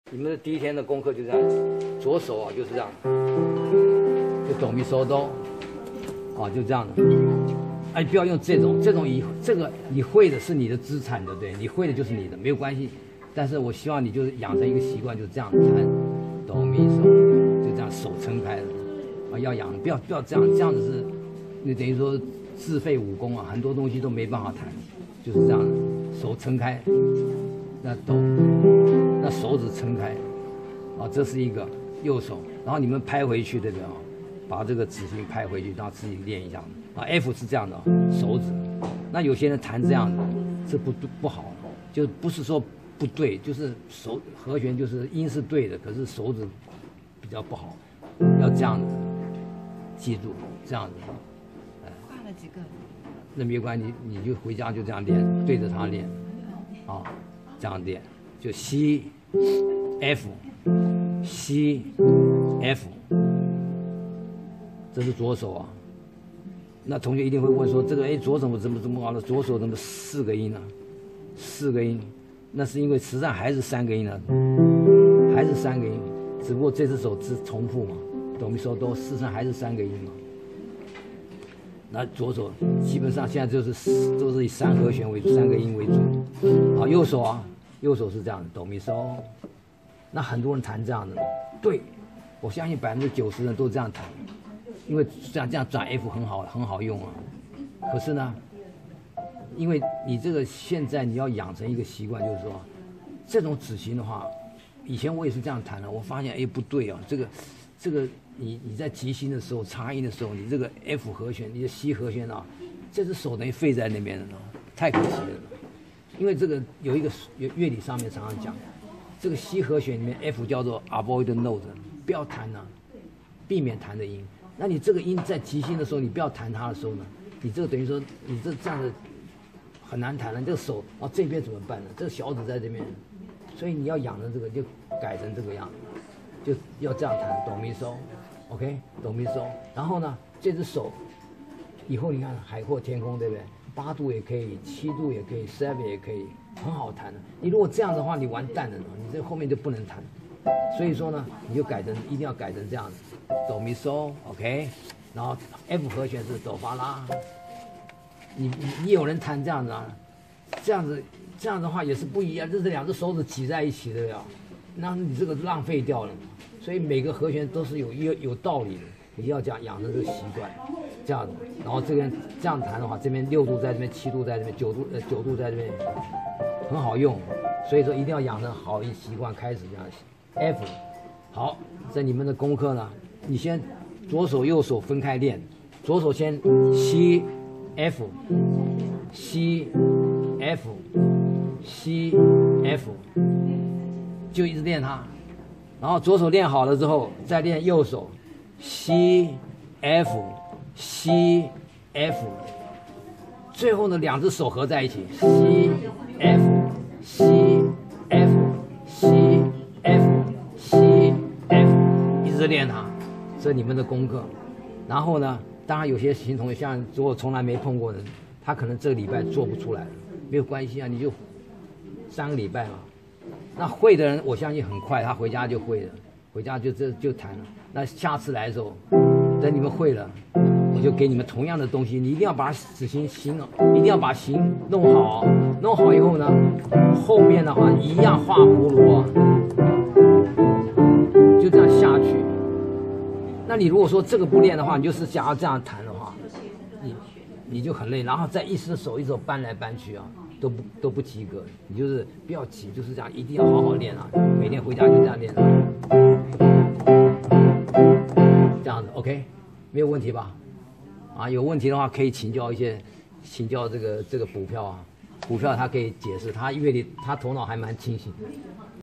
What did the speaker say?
你们的第一天的功课就这样，左手啊就是这样，就哆咪嗦哆，啊就这样的。哎，不要用这种你会的是你的资产，对不对？你会的就是你的，没有关系。但是我希望你就是养成一个习惯，就是这样弹，哆咪嗦，就这样手撑开了，啊要养，不要这样，这样子是，你等于说自废武功啊，很多东西都没办法弹，就是这样的，手撑开，那哆。那手指撑开，啊，这是一个右手，然后你们拍回去，对不对啊？把这个指型拍回去，让自己练一下。啊 ，F 是这样的，手指。那有些人弹这样的，这不好，就不是说不对，就是手和弦就是音是对的，可是手指比较不好，要这样的，记住这样子。 画了几个？ 那没关系，你就回家就这样练，对着它练，啊，这样练。就 C F C F， 这是左手啊。那同学一定会问说，这个左手怎么搞的？左手怎么4个音呢？4个音，那是因为实际上还是3个音呢，还是3个音，只不过这只手是重复嘛，哆咪嗦哆，事实上还是3个音嘛。那左手基本上现在都是以3和弦为主，3个音为主。好，右手啊。右手是这样的，哆咪嗦，那很多人弹这样的，对，我相信90%人都这样弹，因为这样转 F 很好用啊。可是呢，因为你这个现在你要养成一个习惯，就是说，这种指型的话，以前我也是这样弹的，我发现不对啊，这个你在即兴的时候插音的时候，你这个 F 和弦，你的 C 和弦啊，这只手等于废在那边了，太可惜了。因为这个有一个乐理上面常常讲，这个 C 和弦里面 F 叫做 avoid note， 不要弹啊，避免弹的音。那你这个音在即兴的时候，你不要弹它的时候呢，你这个等于说你这样的很难弹了。你这个手啊这边怎么办呢？这个小指在这边，所以你要养的这个就改成这个样子，就要这样弹哆咪嗦 ，OK， 哆咪嗦。然后呢，这只手以后你看海阔天空，对不对？8度也可以，7度也可以，7也可以，很好弹的。你如果这样的话，你完蛋了，你这后面就不能弹。所以说呢，你就一定要改成这样子，哆咪嗦 ，OK， 然后 F 和弦是哆发拉。你有人弹这样子啊，这样的话也是不一样，这是2只手指挤在一起的呀，那你这个浪费掉了。所以每个和弦都是有道理的，你要这样养成这个习惯。这样子，然后这边这样弹的话，这边6度在这边，7度在这边，9度在这边，很好用。所以说一定要养成好一习惯，开始这样写 F。好，在你们的功课呢，你先左手右手分开练，左手先 C F C F C F， 就一直练它。然后左手练好了之后，再练右手 C F。C F， 最后呢2只手合在一起 C F C F C F C F， 一直练它，这是你们的功课。然后呢，当然有些新同学像如果从来没碰过的，他可能这个礼拜做不出来了，没有关系啊，你就3个礼拜嘛。那会的人我相信很快，他回家就会了，回家就弹了。那下次来的时候，等你们会了。我就给你们同样的东西，你一定要把指型一定要把型弄好，弄好以后呢，后面的话一样画葫芦啊，就这样下去。那你如果说这个不练的话，你就是想要这样弹的话，你就很累，然后再一只手搬来搬去啊，都不及格。你就是不要急，就是这样，一定要好好练啊，每天回家就这样练，这样子 OK， 没有问题吧？啊，有问题的话可以请教这个补票啊，补票他可以解释，他乐理他头脑还蛮清醒的。